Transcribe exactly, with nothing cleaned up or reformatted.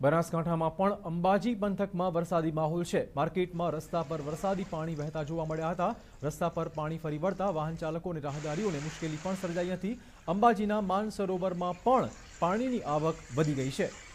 બનાસકાંઠામાં પણ અંબાજી પંથકમાં વરસાદી માહોલ છે। માર્કેટમાં રસ્તા પર વરસાદી પાણી વહેતા જોવા મળ્યા હતા। રસ્તા પર પાણી ફરી વળતા વાહન ચાલકો અને રાહદારીઓને મુશ્કેલી પણ સર્જાઈ હતી। અંબાજીના માનસરોવરમાં પણ પાણીની આવક વધી ગઈ છે।